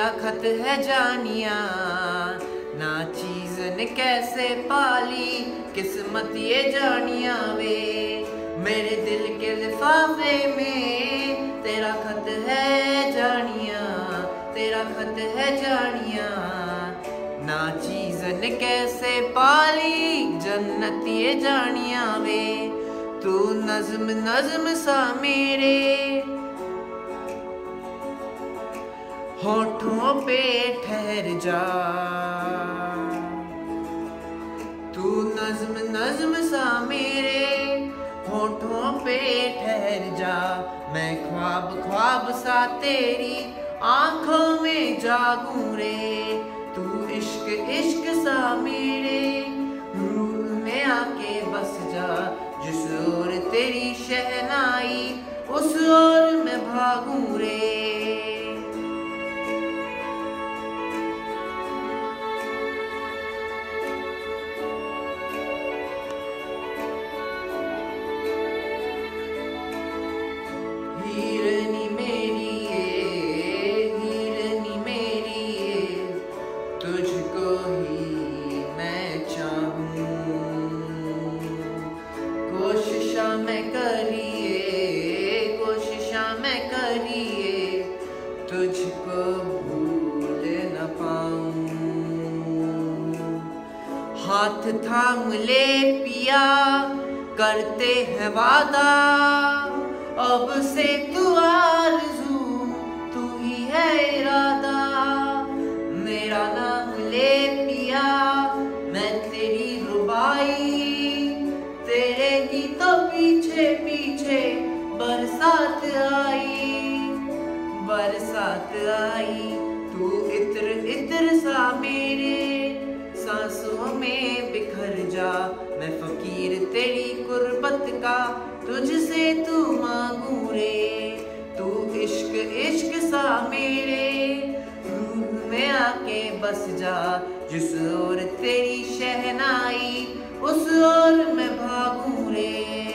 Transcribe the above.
तेरा खत है जानिया, ना चीज ने कैसे पाली किस्मत ये जानिया वे। मेरे दिल के लिफाफे में तेरा खत है जानिया, तेरा खत है जानिया, ना चीज ने कैसे पाली जन्नत ये जानिया वे। तू नज़्म नज़्म सा मेरे होठों पे ठहर जा, तू नज़्म नज़्म सा मेरे होठों पे ठहर जा। मैं ख्वाब ख्वाब सा तेरी आंखों में जागूं रे, तू इश्क इश्क सा मेरे रूह में आके बस जा। जिस ओर तेरी शहनाई उस ओर मैं भागूं रे। हीरनी मेरी ये, हीरनी मेरी ये, तुझको ही मैं चाहूं। कोशिशा मैं करिए, कोशिशा मैं करिए, तुझको भूल न पाऊं। हाथ थाम ले पिया करते हैं वादा, अब से तू आरज़ू तू ही है इरादा। मेरा नाम ले पिया मैं तेरी रुबाई, तेरे ही तो पीछे पीछे बरसात आई, बरसात आई। तू इत्र इत्र सा मेरे सांसों में बिखर जा। मैं फकीर तेरी कुर्बत का तुझसे तू मांगू रे, तू इश्क इश्क सा मेरे रूह में आके बस जा। जिस ओर तेरी शहनाई उस ओर मैं भागूं रे।